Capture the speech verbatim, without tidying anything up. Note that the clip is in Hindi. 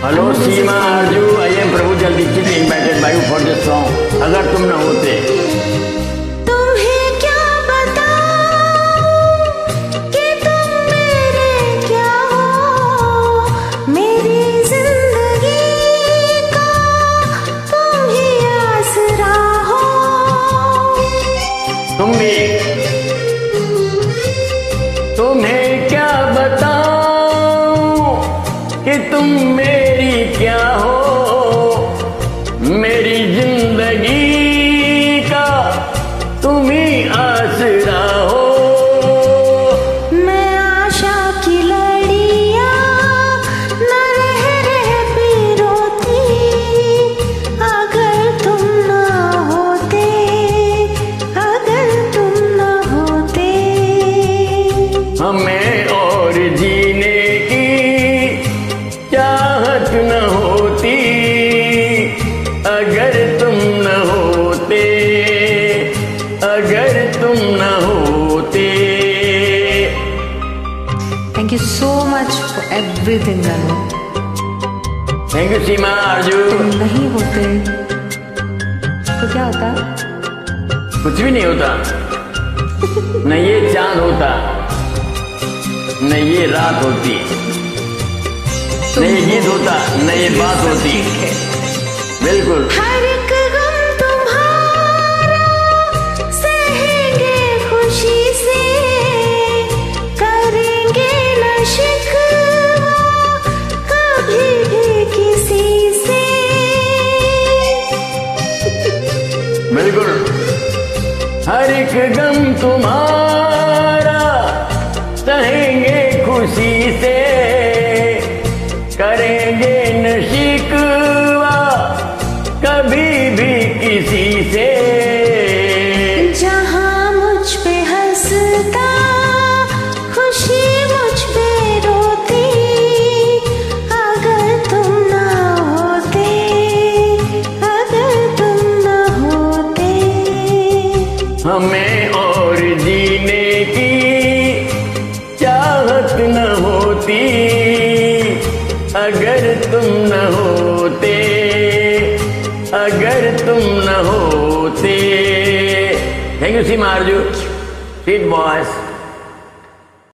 Hello Seema Aarzoo, I am Prabhu Jal Dikshit invited by you for this song अगर तुम न होते। तुम्हें क्या बताऊं कि तुम मेरे क्या हो, मेरी जिंदगी का तुम ही आसरा हो। तुम भी तुम्हें क्या बताऊं कि तुम मेरी क्या हो, मेरी जिंदगी का तुम ही आसरा हो। मैं आशा की लड़ियां न रह रह भी रोती, अगर तुम न होते, अगर तुम न होते। हमें और जीने की चाहत न होती, अगर तुम न होते, अगर तुम न होते। Thank you so much for everything, Ranu. Thank you Seema Arzoo. तुम नहीं होते तो क्या होता? कुछ भी नहीं होता, न ये चांद होता, न ये रात होती, न ये गीत होता, न ये बात होती। बिल्कुल। हर एक गम तुम्हारा सहेंगे खुशी से, करेंगे न शिकवा कभी भी किसी से। बिल्कुल। हर एक गम तुम्हारा सहेंगे खुशी से, करेंगे न शिकवा कभी भी किसी से। जहाँ मुझ पे हंसता खुशी मुझ पे रोती, अगर तुम ना होते, अगर तुम ना होते। हमें और जीने की चाहत न होती, अगर तुम न होते, अगर तुम न होते। Thank you Seema Aarzoo, sweet boys.